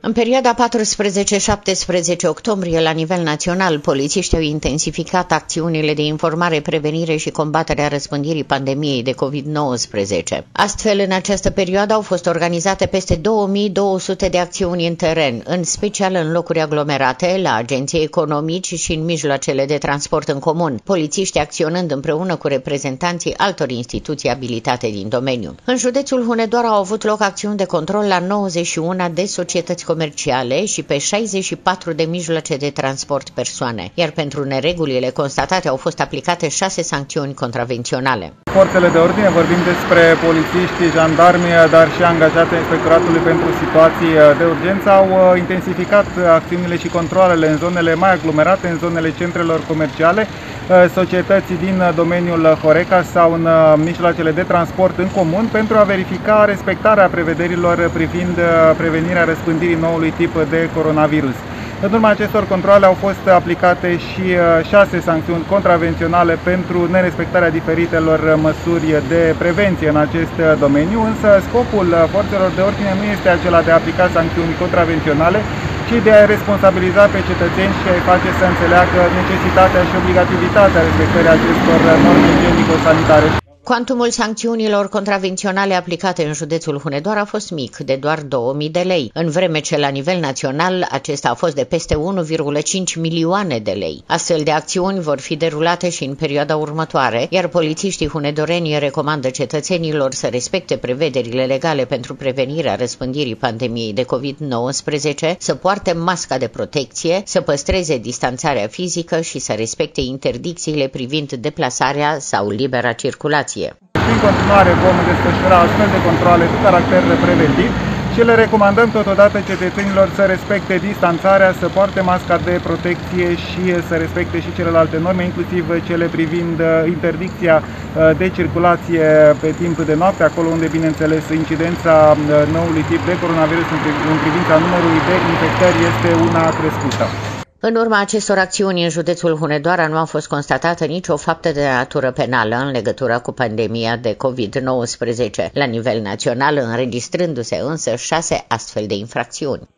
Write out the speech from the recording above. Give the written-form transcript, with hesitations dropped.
În perioada 14-17 octombrie, la nivel național, polițiștii au intensificat acțiunile de informare, prevenire și combaterea răspândirii pandemiei de COVID-19. Astfel, în această perioadă au fost organizate peste 2200 de acțiuni în teren, în special în locuri aglomerate, la agenții economici și în mijloacele de transport în comun, polițiștii acționând împreună cu reprezentanții altor instituții abilitate din domeniu. În județul Hunedoara au avut loc acțiuni de control la 91 de societăți comerciale și pe 64 de mijloace de transport persoane, iar pentru neregulile constatate au fost aplicate 6 sancțiuni contravenționale. Forțele de ordine, vorbim despre polițiști, jandarmi, dar și angajații Inspectoratului pentru situații de urgență, au intensificat acțiunile și controalele în zonele mai aglomerate, în zonele centrelor comerciale, societăți din domeniul Horeca sau în mijloacele de transport în comun pentru a verifica respectarea prevederilor privind prevenirea răspândirii noului tip de coronavirus. În urma acestor controale au fost aplicate și 6 sancțiuni contravenționale pentru nerespectarea diferitelor măsuri de prevenție în acest domeniu, însă scopul forțelor de ordine nu este acela de a aplica sancțiuni contravenționale, ci de a responsabiliza pe cetățeni și a-i face să înțeleagă necesitatea și obligativitatea respectării acestor norme igienico-sanitare. Cuantumul sancțiunilor contravenționale aplicate în județul Hunedoara a fost mic, de doar 2000 de lei, în vreme ce la nivel național acesta a fost de peste 1,5 milioane de lei. Astfel de acțiuni vor fi derulate și în perioada următoare, iar polițiștii hunedoreni recomandă cetățenilor să respecte prevederile legale pentru prevenirea răspândirii pandemiei de COVID-19, să poarte masca de protecție, să păstreze distanțarea fizică și să respecte interdicțiile privind deplasarea sau libera circulație. În continuare vom desfășura astfel de controale cu caracter preventiv și le recomandăm totodată cetățenilor să respecte distanțarea, să poarte masca de protecție și să respecte și celelalte norme, inclusiv cele privind interdicția de circulație pe timp de noapte, acolo unde, bineînțeles, incidența noului tip de coronavirus în privința numărului de infectări este una crescută. În urma acestor acțiuni, în județul Hunedoara nu a fost constatată nicio faptă de natură penală în legătură cu pandemia de COVID-19, la nivel național înregistrându-se însă 6 astfel de infracțiuni.